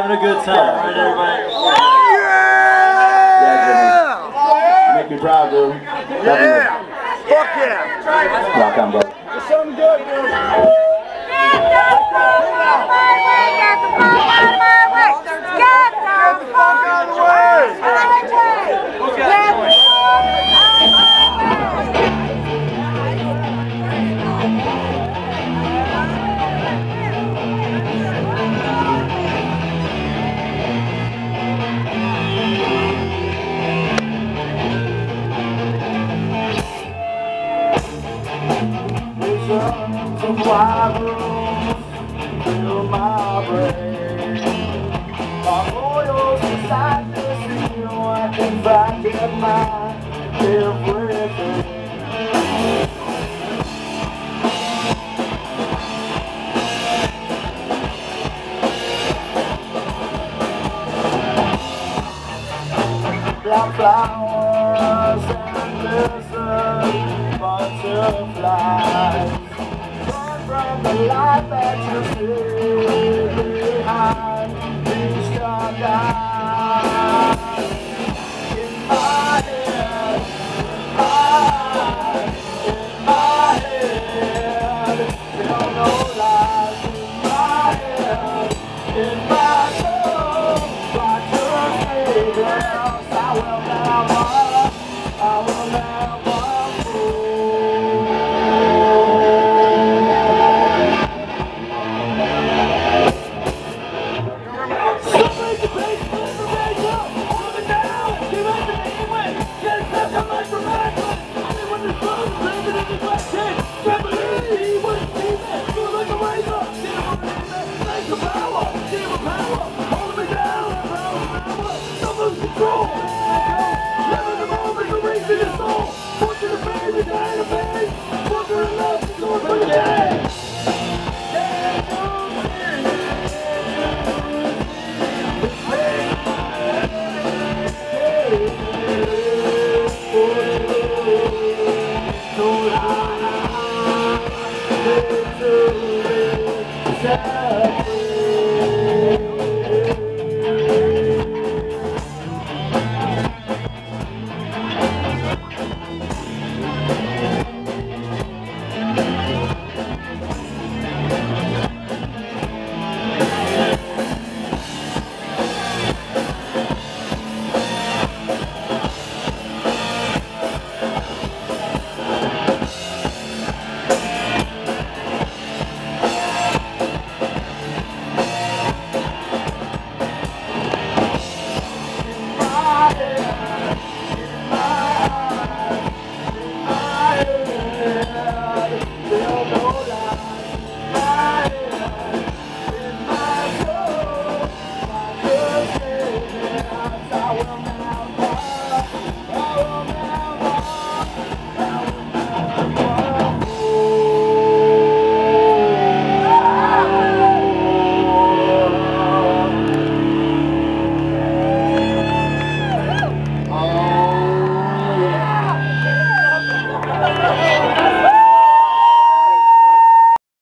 having a good time, right, everybody? Yeah, Jimmy. Make me proud, dude. Yeah! Fuck yeah! Rock on, bro. There's something good, dude. Some wild rooms fill my brain. My royal sadness, you know I can back at my everything. Black flowers and lizards, butterflies. From the light that you see behind these dark eyes. In my head, in my head, tell no lies. In my head,